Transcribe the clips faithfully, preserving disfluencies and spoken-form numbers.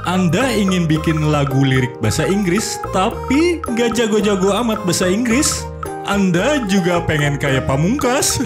Anda ingin bikin lagu lirik bahasa Inggris, tapi nggak jago-jago amat bahasa Inggris? Anda juga pengen kayak Pamungkas?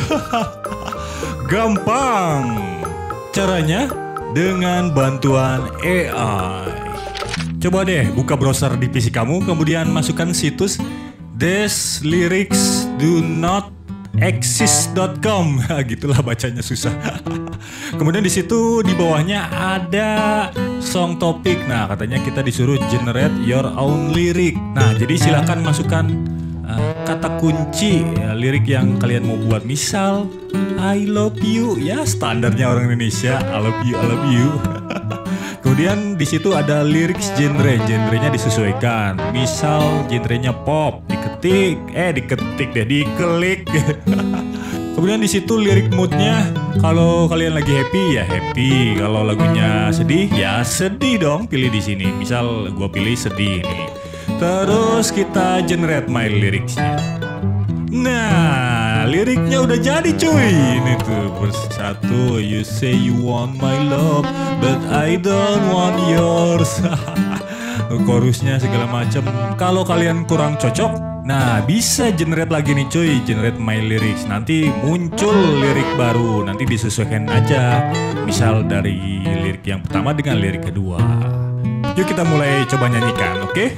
Gampang. Caranya dengan bantuan A I. Coba deh buka browser di P C kamu, kemudian masukkan situs these lyrics do not exist dot com. Gitulah bacanya, susah. Kemudian di situ di bawahnya ada song topic. Nah, katanya kita disuruh generate your own lyric. Nah, jadi silahkan masukkan uh, kata kunci ya, lirik yang kalian mau buat. Misal I love you, ya standarnya orang Indonesia, I love you, I love you. Kemudian di situ ada lyrics genre, genrenya disesuaikan. Misal genrenya pop, diketik, eh diketik deh, diklik. Kemudian di situ lirik moodnya, kalau kalian lagi happy ya happy, kalau lagunya sedih ya sedih dong, pilih di sini. Misal gua pilih sedih nih. Terus kita generate my lyricsnya. Nah, liriknya udah jadi cuy. Ini tuh verse satu, you say you want my love, but I don't want yours. Chorusnya segala macam. Kalau kalian kurang cocok, nah bisa generate lagi nih cuy, generate my lyrics. Nanti muncul lirik baru, nanti disesuaikan aja. Misal dari lirik yang pertama dengan lirik kedua. Yuk kita mulai coba nyanyikan, oke? Okay?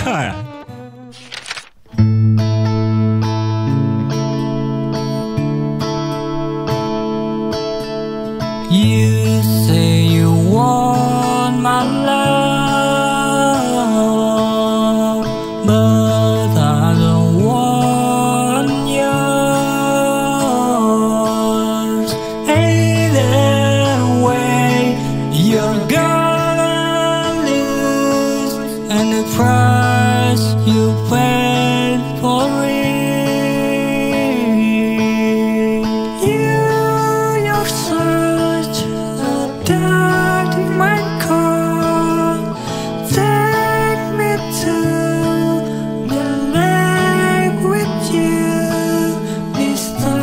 You say you want my love, but I don't want yours. Either way, you're gonna lose, and the price you paid for it. You, you're such a dirty mind call. Take me to the lake with you, mister.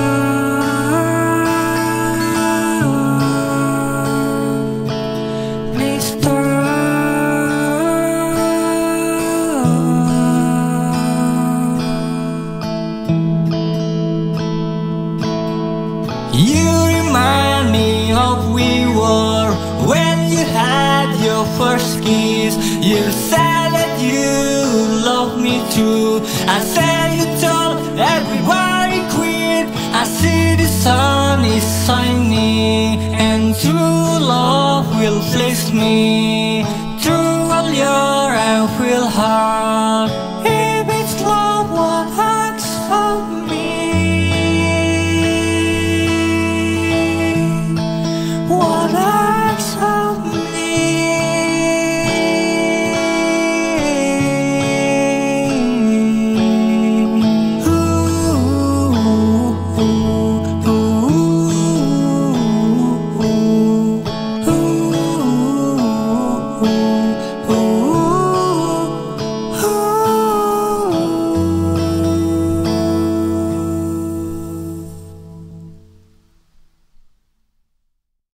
Mister. You remind me of we were when you had your first kiss. You said that you love me too. I said you told everybody quit. I see the sun is shining, and true love will fix me. Through all your I feel hard.